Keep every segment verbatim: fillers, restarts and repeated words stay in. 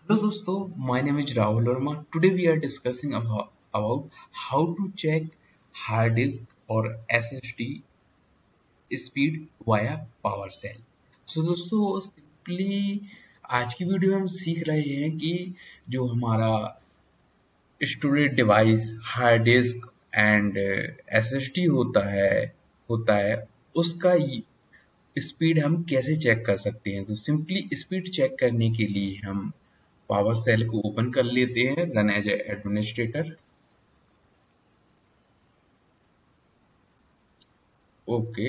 Hello दोस्तों, my name is Rahul Verma. Today we are discussing about, about how to check hard disk or S S D speed via powershell. So दोस्तों simply आज की video में हम सीख रहे हैं कि जो हमारा storage device hard disk and S S D होता है होता है उसका स्पीड हम कैसे चेक कर सकते हैं। तो सिंपली स्पीड चेक करने के लिए हम पावर सेल को ओपन कर लेते हैं, रन एज एडमिनिस्ट्रेटर। ओके,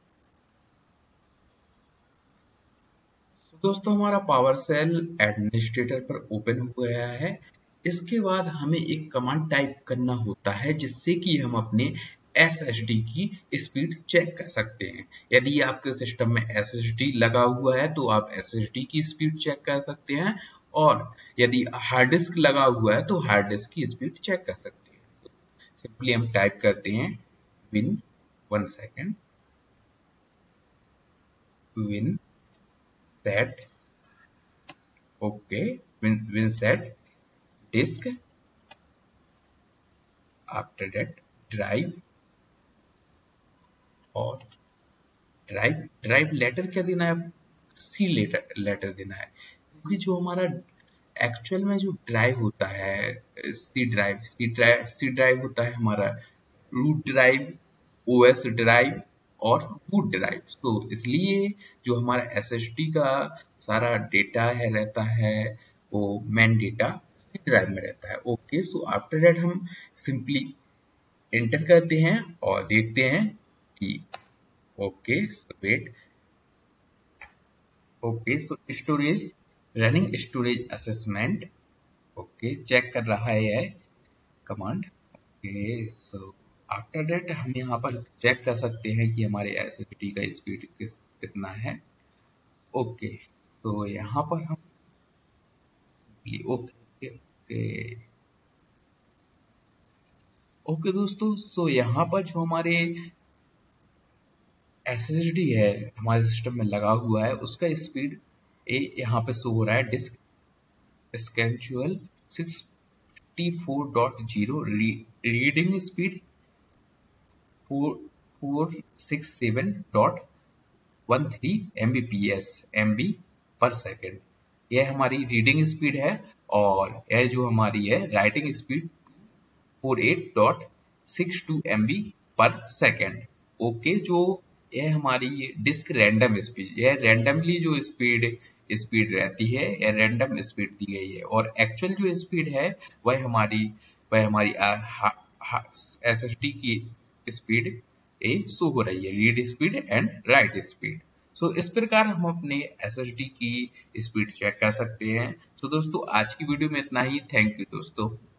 दोस्तों हमारा पावर सेल एडमिनिस्ट्रेटर पर ओपन हो गया है। इसके बाद हमें एक कमांड टाइप करना होता है जिससे कि हम अपने एस एस डी की स्पीड चेक कर सकते हैं। यदि आपके सिस्टम में एस एस डी लगा हुआ है तो आप एस एस डी की स्पीड चेक कर सकते हैं, और यदि हार्ड डिस्क लगा हुआ है तो हार्ड डिस्क की स्पीड चेक कर सकते हैं। सिंपली हम टाइप करते हैं win one second winsat okay win, win set disk, after that drive, और ड्राइव ड्राइव लेटर क्या देना है, सी लेटर लेटर देना है, क्योंकि जो हमारा एक्चुअल में जो ड्राइव होता है C drive C drive C drive होता है हमारा रूट ड्राइव, ओएस ड्राइव और बूट ड्राइव। तो इसलिए जो हमारा एसएसडी का सारा डेटा है रहता है वो मेन डेटा सी ड्राइव में रहता है। ओके, सो आफ्टर दैट हम सिंपली एंटर करते हैं और देखते हैं कि okay wait okay so storage running storage assessment. Okay, check कर रहा है यह command. Okay, so after that हम यहाँ पर चेक कर सकते हैं कि हमारे एसएसडी का स्पीड किस कितना है। ओके, तो यहाँ पर हम ओके ओके ओके दोस्तों, सो यहाँ पर जो हमारे एसएसडी है हमारे सिस्टम में लगा हुआ है उसका स्पीड ए यहाँ पे शो हो रहा है disk schedule sixty four dot zero, reading speed four six seven dot one three MBPS MB per second. यह हमारी रीडिंग स्पीड है, और यह जो हमारी है writing speed four eight dot six two MB per second. Okay, जो यह हमारी डिस्क रैंडम स्पीड, यह रैंडमली जो स्पीड स्पीड रहती है यह रैंडम स्पीड दी गई है, और एक्चुअल जो स्पीड है वह हमारी वह हमारी एसएसडी की स्पीड ए शो हो रही है, read speed and write speed. So इस प्रकार हम अपने एसएसडी की स्पीड चेक कर सकते हैं। सो so, दोस्तों आज की वीडियो में इतना ही। थैंक यू दोस्तों।